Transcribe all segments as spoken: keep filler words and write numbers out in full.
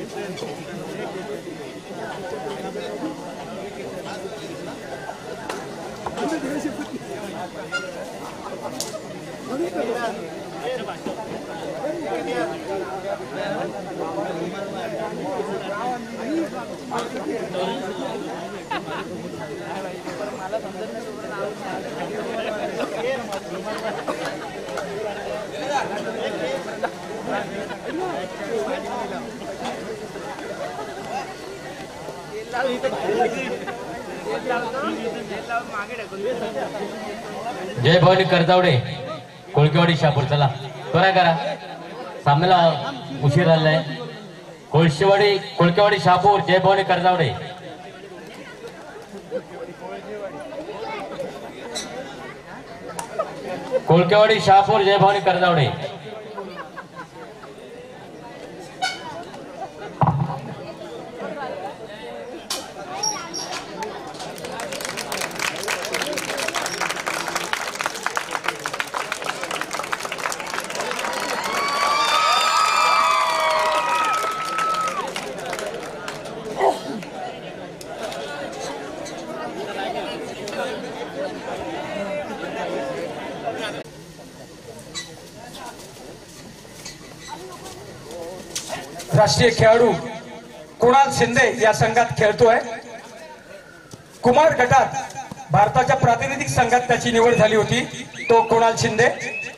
जय भवानी करजावडे कोळकेवाडी शापूर चला त्वरा करा सामन्याला उशीर झालाय कोळशेवाडी कोळकेवाडी शापूर जय भवानी करजावडे कोळकेवाडी शापूर जय भवानी करजावडे राष्ट्रीय खेळाडू कुणाल शिंदे या संघात खेळतोय। कुमार गटात भारताच्या प्रातिनिधिक संघात त्याची निवड झाली होती तो कुणाल शिंदे।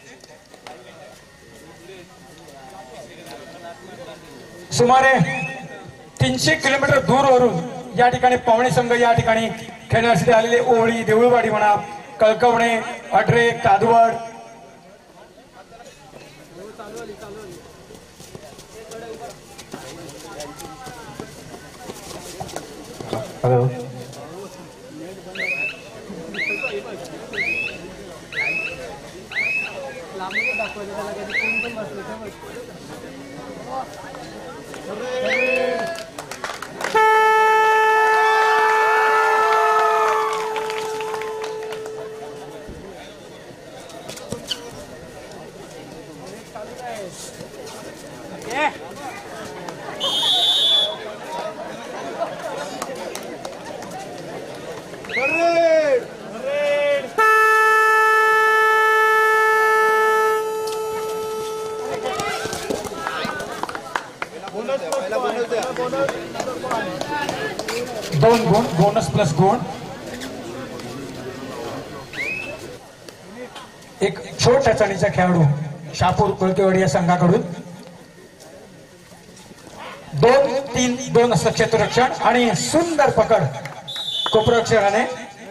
सुमारे तीनशे किलोमीटर दूरवरून या ठिकाणी पावणे संघ या ठिकाणी खेळण्यासाठी आलेले ओळी देऊळवाडी म्हणा कळकवणे अडरे कादवड हेलो दोन गुण बोनस प्लस गुण एक छोट्या चणीचा खेळाडू शापूर कोळकेवाडी या संघाकडून दोन तीन दोन असं क्षेत्ररक्षण आणि सुंदर पकड कोपरक्षकाने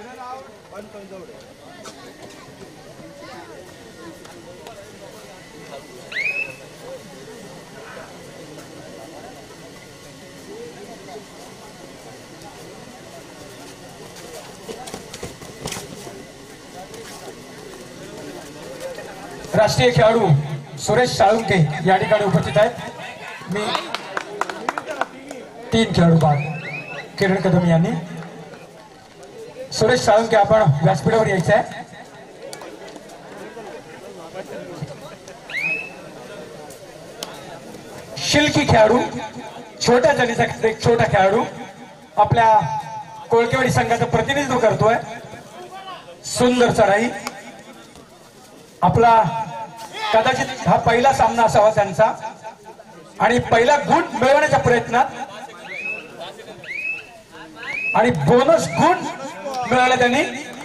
राष्ट्रीय खेळाडू सुरेश साळुंके या ठिकाणी उपस्थित आहेत। मी तीन खेळाडू बाद किरण कदम यांनी सुरेश साळुंके आपण व्यासपीठावर यायचं आहे। शिल्की खेळाडू छोट्या जातीचा एक छोटा खेळाडू आपल्या कोळकेवाडी संघाचं प्रतिनिधित्व करतोय। सुंदर चढाई आपला कदाचित हा पहिला सामना असावा त्यांचा आणि पहिला गुण मिळवण्याच्या प्रयत्नात आणि बोनस गुण मिळाला त्यांनी।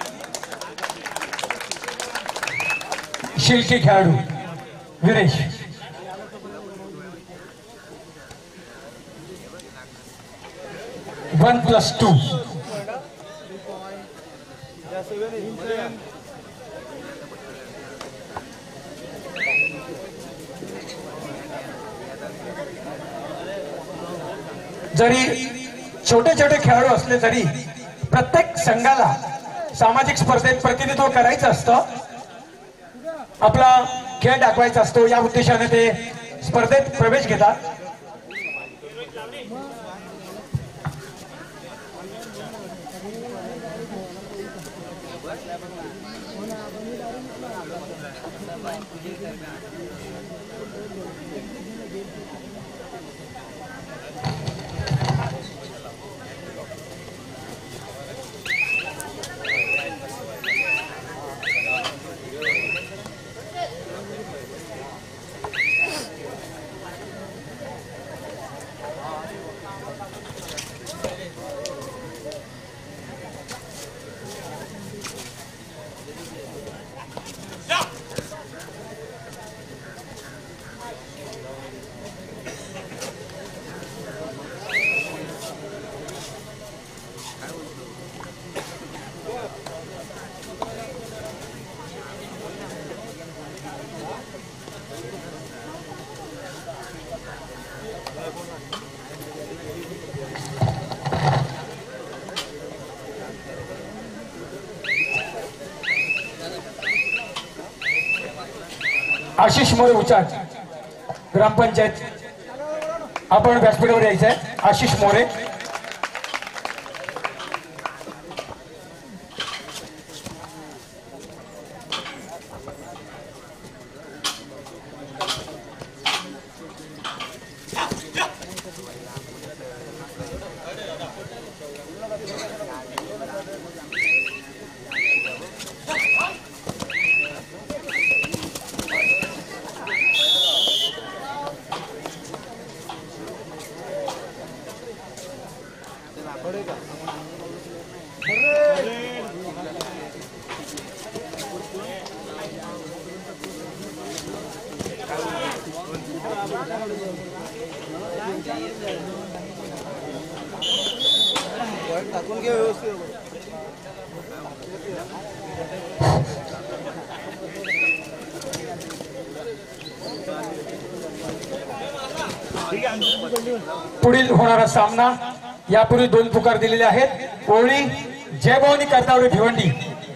शिल्की खेळाडू विरेश वन प्लस टू जरी छोटे छोटे खेळाडू असले तरी प्रत्येक संघाला सामाजिक स्पर्धेत प्रतिनिधित्व करायचं असतं, आपला खेळ दाखवायचा असतो, या उद्देशाने ते स्पर्धेत प्रवेश घेतात। आशिष मोरे उचाट ग्रामपंचायत, आपण व्यासपीठावर यायचं आहे. आशिष मोरे. पुढील होणारा सामना यापूर्वी दोन पुकार दिलेले आहेत. ओळी जय भवानी करतावडे भिवंडी.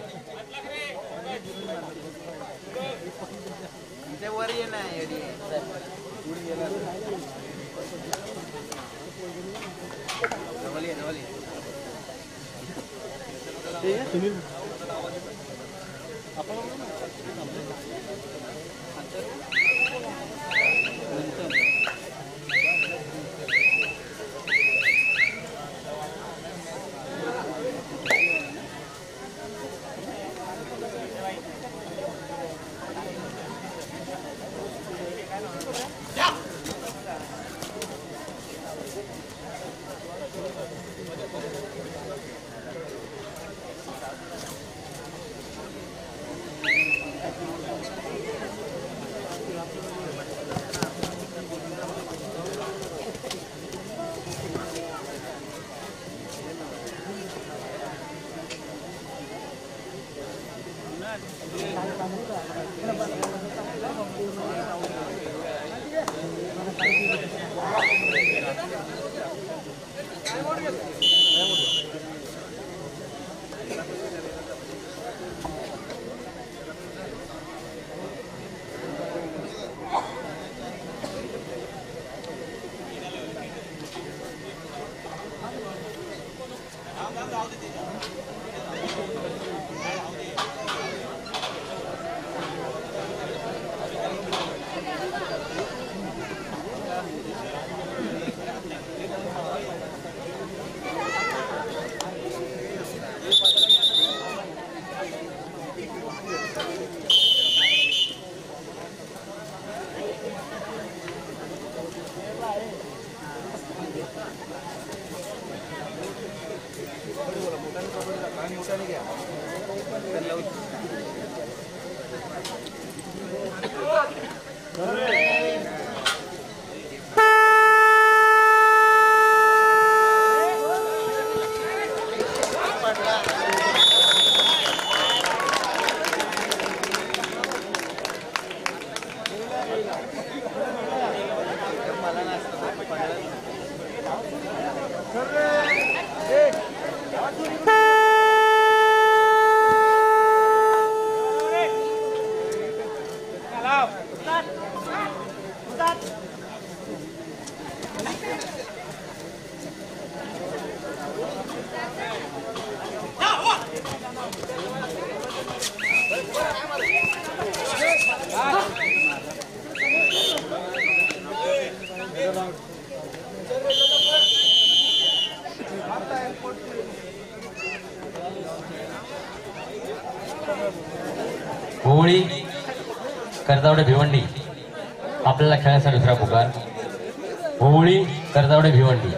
होळी करतावडे भिवंडी आपल्याला खेळायचा दुसरा पुकार. होळी करतावडे भिवंडी.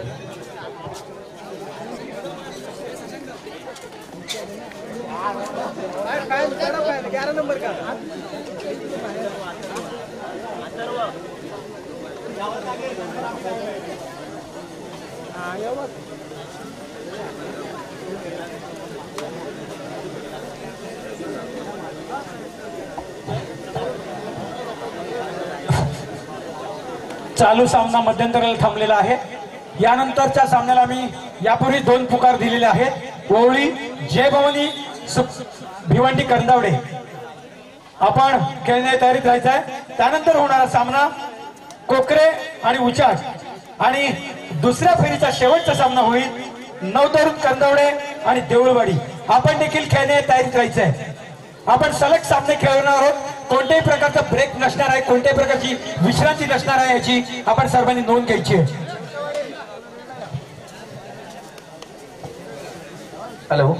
चालू सामना मध्यंतराला थांबलेला आहे. यानंतरच्या सामन्याला मी यापूर्वी दोन पुकार दिलेले आहेत. ओवळी जय भवानी भिवंडी करंदावडे आपण खेळण्याची तयारीत राहायचं आहे। त्यानंतर होणारा सामना कोकरे आणि उचाट आणि दुसऱ्या फेरीचा शेवटचा सामना होईल नवतरुण कंदवडे आणि देऊळवाडी। आपण देखील खेळण्याची तयारीत राहायचं आहे। आपण सलग सामने खेळणार आहोत, कोणत्याही प्रकारचा ब्रेक नसणार आहे, कोणत्याही प्रकारची विश्रांती नसणार आहे, याची आपण सर्वांनी नोंद घ्यायची आहे। हॅलो,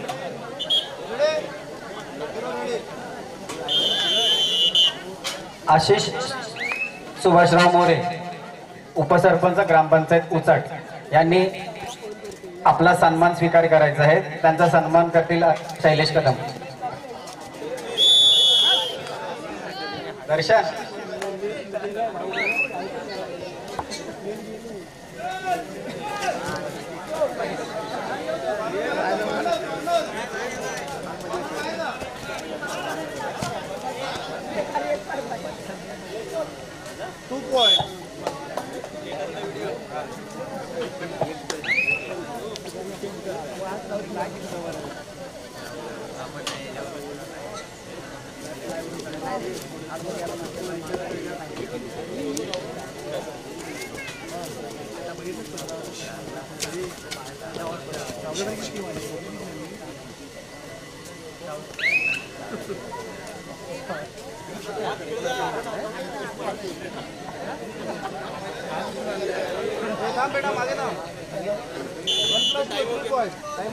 आशिष सुभाषराव मोरे, उपसरपंच ग्रामपंचायत उचाट यांनी आपला सन्मान स्वीकार करायचा आहे। त्यांचा सन्मान करतील शैलेश कदम। दर्शन टू पॉइंट बेटा मागे ना वन प्लस टू पॉइंट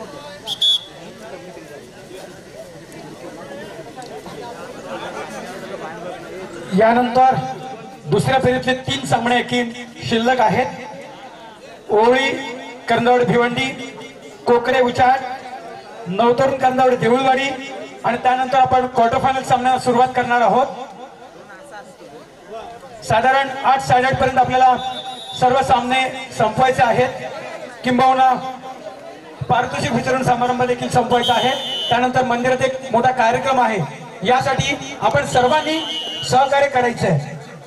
यानंतर दुसऱ्या फेरीतले तीन सामने एकूण शिल्लक आहेत। ओळी कंदावडे भिवंडी, कोकरे उचाट, नवतरुण कंदावडे देऊळवाडी आणि त्यानंतर आपण क्वार्टर फायनल सामन्याला सुरुवात करणार आहोत। साधारण आठ साडेआठ पर्यंत आपल्याला सर्व सामने संपवायचे आहेत, किंबहुना पारितोषिक वितरण समारंभ देखील संपवायचा आहे। त्यानंतर मंदिरात एक मोठा कार्यक्रम आहे, यासाठी आपण सर्वांनी सहकार्य करायचे आहे।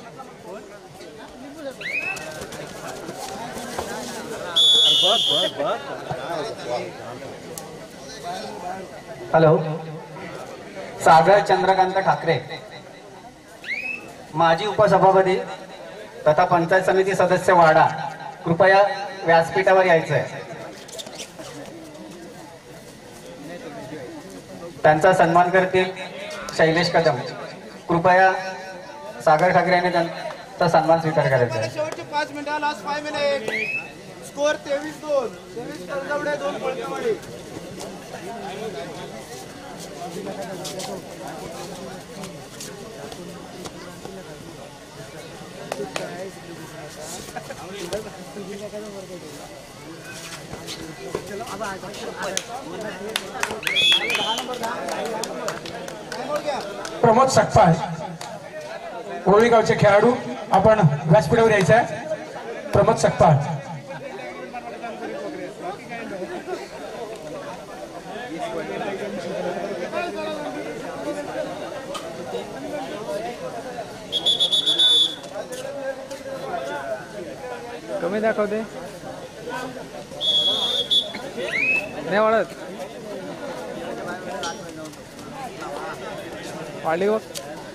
हॅलो, सागर चंद्रकांत ठाकरे, माजी उपसभापती तथा पंचायत समिती सदस्य वाडा, कृपया व्यासपीठावर यायचं आहे। त्यांचा सन्मान करतील शैलेश कदम। कृपया सागर ठाकरे यांनी त्यांचा सन्मान स्वीकार करायचा आहे। शेवटचे पाच मिनिटं, लास्ट फाय मिनिट, स्कोर तेवीस दोन, तेवीस कंदावडे, दोन कोळपेवाडी। प्रमोद सकपाळ, ओळी गावचे खेळाडू, आपण व्यासपीठावर यायचं आहे। प्रमोद सकपाळ, कमी दाखवते नाही वाढत वाढली हो।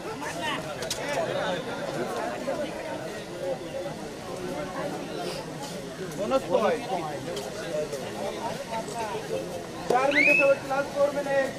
बोनस पॉइंट, चार मिनिटं शेवटचे, लास्ट फोर मिनिट।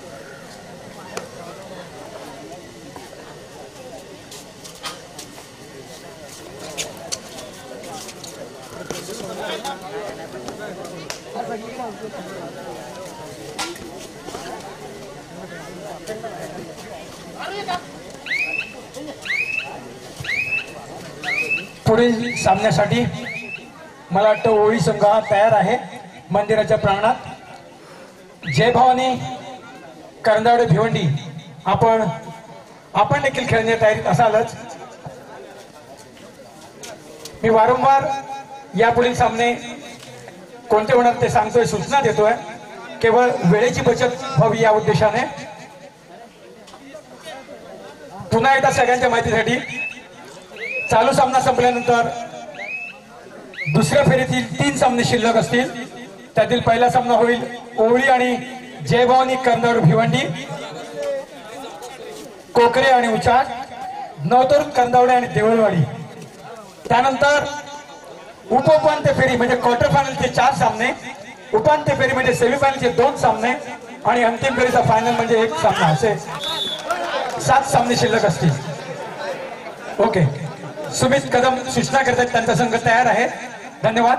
पुढील सामन्यासाठी मला वाटतं ओळी संघ हा तयार आहे मंदिराच्या प्रांगणात। जय भवानी करंदावडे भिवंडी, आपण आपण देखील खेळण्याच्या तयारीत असालच। मी वारंवार यापुढील सामने कोणते होणार ते सांगतोय, सूचना देतोय, केवळ वेळेची बचत व्हावी या उद्देशाने। पुन्हा एकदा सगळ्यांच्या माहितीसाठी, चालू सामना संपल्यानंतर दुसऱ्या फेरीतील तीन सामने शिल्लक असतील। त्यातील पहिला सामना होईल ओळी आणि जय भवानी कंदावडे भिवंडी, कोकरे आणि उचाट, नवतरुण कंदावडे आणि देवळवाडी. त्यानंतर उपउपांत्य फेरी म्हणजे क्वार्टर फायनलचे चार सामने, उपांत्य फेरी म्हणजे सेमीफायनलचे दोन सामने आणि अंतिम फेरीचा फायनल म्हणजे एक सामना, असे सात सामने शिल्लक असतील. ओके, सुमित कदम सूचना करतात, त्यांचा संघ तयार आहे. धन्यवाद.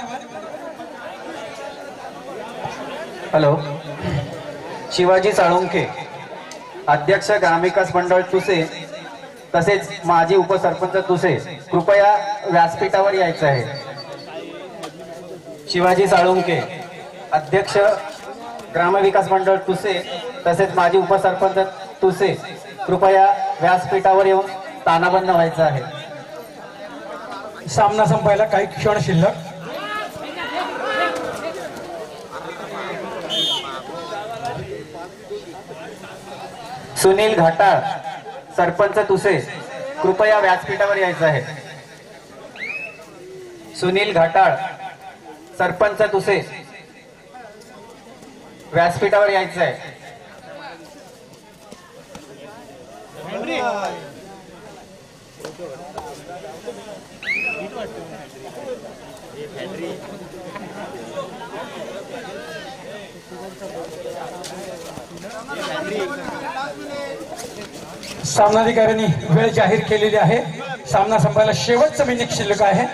हॅलो. शिवाजी साळुंखे, अध्यक्ष ग्रामविकास मंडळ तुसे तसेच माजी उपसरपंच तुसे, कृपया व्यासपीठावर यायचं आहे. शिवाजी साळुंखे, अध्यक्ष ग्रामविकास मंडळ तुसे तसेच माजी उपसरपंच तुसे, कृपया व्यासपीठावर येऊन स्थानाबद्ध व्हायचं आहे. सामना संपायला काही क्षण शिल्लक. सुनील घाटाळ, सरपंच तुसे, कृपया व्यासपीठावर यायचं आहे. सुनील घाटाळ, सरपंच तुसे, व्यासपीठावर यायचं आहे. सामनाधिकाऱ्यांनी वेळ जाहीर केलेली आहे. सामना संपायला शेवटचं मिनिट शिल्लक आहे.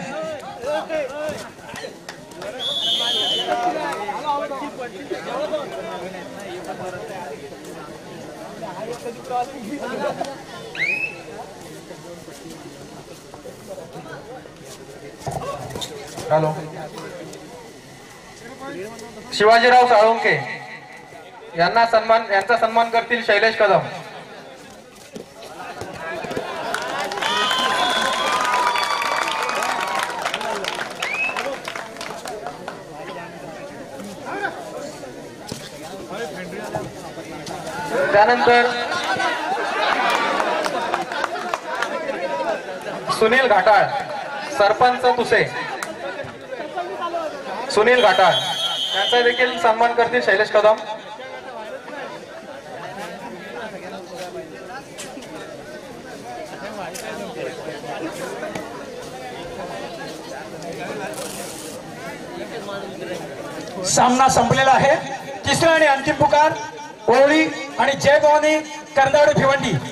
हॅलो. शिवाजीराव साळुंखे यांना सन्मान यांचा सन्मान करतील शैलेश कदम. त्यानंतर सुनील घाटाळ, सरपंच तुसे, सुनील घाटाळ यांचा देखील सन्मान करतील शैलेश कदम. सामना संपलेला आहे. तिसरा आणि अंतिम पुकार ओळी आणि जय भवानी करदावडे भिवंडी